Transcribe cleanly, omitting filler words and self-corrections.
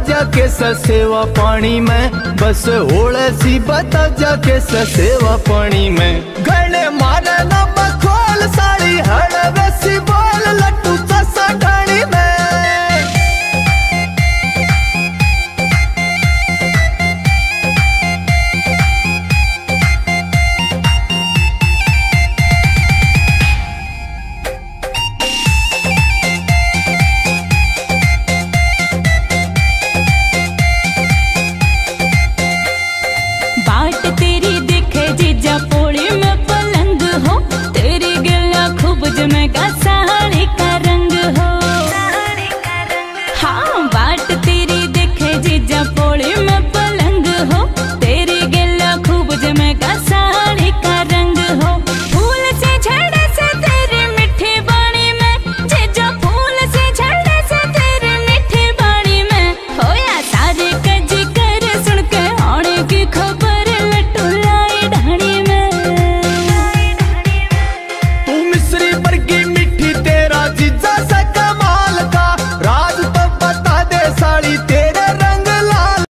जाके सेवा पानी में, बस होले सी बता जाके सेवा पानी में। गणे मारे न बखोल साड़ी हड़वे सी बोल लट्टू चसा ढाणी